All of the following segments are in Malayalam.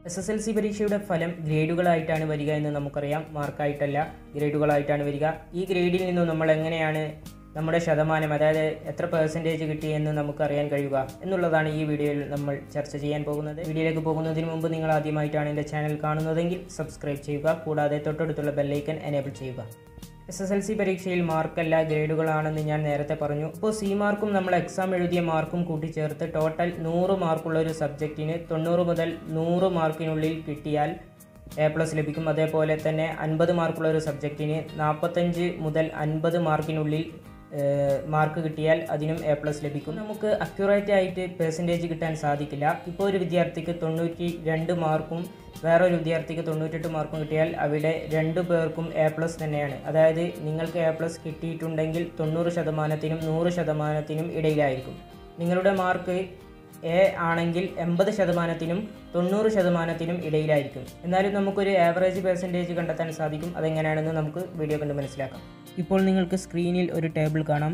SSLC പരീക്ഷയുടെ ഫലം ഗ്രേഡുകളായിട്ടാണ് വരിക എന്ന് നമുക്കറിയാം. മാർക്കായിട്ടല്ല, ഗ്രേഡുകളായിട്ടാണ് വരിക. ഈ ഗ്രേഡിൽ നിന്നും നമ്മൾ എങ്ങനെയാണ് നമ്മുടെ ശതമാനം, അതായത് എത്ര പെർസെൻറ്റേജ് കിട്ടി എന്ന് നമുക്കറിയാൻ കഴിയുക എന്നുള്ളതാണ് ഈ വീഡിയോയിൽ നമ്മൾ ചർച്ച ചെയ്യാൻ പോകുന്നത്. വീഡിയോയിലേക്ക് പോകുന്നതിന് മുമ്പ് നിങ്ങൾ ആദ്യമായിട്ടാണ് എൻ്റെ ചാനൽ കാണുന്നതെങ്കിൽ സബ്സ്ക്രൈബ് ചെയ്യുക. കൂടാതെ തൊട്ടടുത്തുള്ള ബെല്ലൈക്കൻ എനേബിൾ ചെയ്യുക. SSLC പരീക്ഷയിൽ മാർക്കല്ല, ഗ്രേഡുകളാണെന്ന് ഞാൻ നേരത്തെ പറഞ്ഞു. അപ്പോൾ സി മാർക്കും നമ്മൾ എക്സാം എഴുതിയ മാർക്കും കൂട്ടിച്ചേർത്ത് ടോട്ടൽ 100 മാർക്കുള്ള ഒരു സബ്ജക്റ്റിന് 90 മുതൽ 100 മാർക്കിനുള്ളിൽ കിട്ടിയാൽ A+ ലഭിക്കും. അതേപോലെ തന്നെ 50 മാർക്കുള്ള ഒരു സബ്ജക്റ്റിന് 45 മുതൽ 50 മാർക്കിനുള്ളിൽ മാർക്ക് കിട്ടിയാൽ അതിനും A+ ലഭിക്കും. നമുക്ക് അക്യുറേറ്റ് ആയിട്ട് പെർസെൻറ്റേജ് കിട്ടാൻ സാധിക്കില്ല. ഇപ്പോൾ ഒരു വിദ്യാർത്ഥിക്ക് 92 മാർക്കും വേറൊരു വിദ്യാർത്ഥിക്ക് 98 മാർക്കും കിട്ടിയാൽ അവിടെ 2 പേർക്കും A+ തന്നെയാണ്. അതായത് നിങ്ങൾക്ക് A+ കിട്ടിയിട്ടുണ്ടെങ്കിൽ 90%-നും 100%-നും ഇടയിലായിരിക്കും. നിങ്ങളുടെ മാർക്ക് A ആണെങ്കിൽ 80%-നും 90%-നും ഇടയിലായിരിക്കും. എന്നാലും നമുക്കൊരു ആവറേജ് പെർസെൻറ്റേജ് കണ്ടെത്താൻ സാധിക്കും. അതെങ്ങനെയാണെന്ന് നമുക്ക് വീഡിയോ കണ്ട് മനസ്സിലാക്കാം. ഇപ്പോൾ നിങ്ങൾക്ക് സ്ക്രീനിൽ ഒരു ടേബിൾ കാണാം.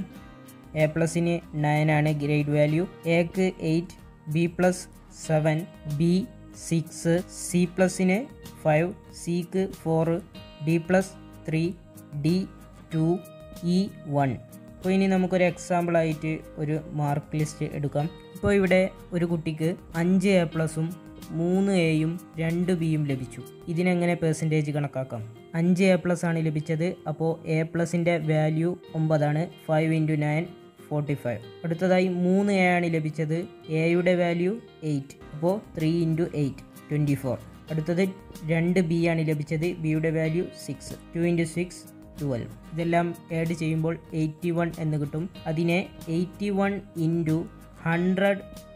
A+ന് 9 ആണ് ഗ്രേഡ് വാല്യൂ, Aക്ക് 8, B+ 7, B 6, C+ന് 5, Cക്ക് 4, D+ 3, D 2, E 1. അപ്പോൾ ഇനി നമുക്കൊരു എക്സാമ്പിളായിട്ട് ഒരു മാർക്ക് ലിസ്റ്റ് എടുക്കാം. ഇപ്പോൾ ഇവിടെ ഒരു കുട്ടിക്ക് 5 A+ഉം 3 Aയും 2 Bയും ലഭിച്ചു. ഇതിനെങ്ങനെ പെർസെൻറ്റേജ് കണക്കാക്കാം? 5 A+ ആണ് ലഭിച്ചത്. അപ്പോൾ A+ൻ്റെ വാല്യൂ 9 ആണ്. 5 × 9 45. അടുത്തതായി 3 A ആണ് ലഭിച്ചത്. Aയുടെ വാല്യൂ 8. അപ്പോൾ 3 × 8 24. അടുത്തത് 2 B ആണ് ലഭിച്ചത്. Bയുടെ വാല്യൂ 6. 2 × 6 12. ഇതെല്ലാം ആഡ് ചെയ്യുമ്പോൾ 81 എന്ന് കിട്ടും. അതിനെ 81 × 100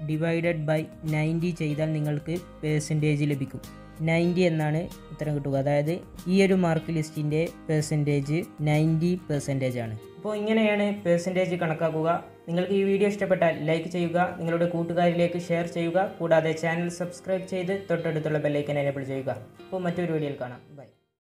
/ 90 ചെയ്താൽ നിങ്ങൾക്ക് പെർസെൻറ്റേജ് ലഭിക്കും. 90 എന്നാണ് ഉത്തരം കിട്ടുക. അതായത് ഈ ഒരു മാർക്ക് ലിസ്റ്റിൻ്റെ പെർസെൻറ്റേജ് 90% ആണ്. അപ്പോൾ ഇങ്ങനെയാണ് പെർസെൻറ്റേജ് കണക്കാക്കുക. നിങ്ങൾക്ക് ഈ വീഡിയോ ഇഷ്ടപ്പെട്ടാൽ ലൈക്ക് ചെയ്യുക, നിങ്ങളുടെ കൂട്ടുകാരിലേക്ക് ഷെയർ ചെയ്യുക. കൂടാതെ ചാനൽ സബ്സ്ക്രൈബ് ചെയ്ത് തൊട്ടടുത്തുള്ള ബെല്ലൈക്കൻ എനേബിൾ ചെയ്യുക. അപ്പോൾ മറ്റൊരു വീഡിയോയിൽ കാണാം. ബൈ.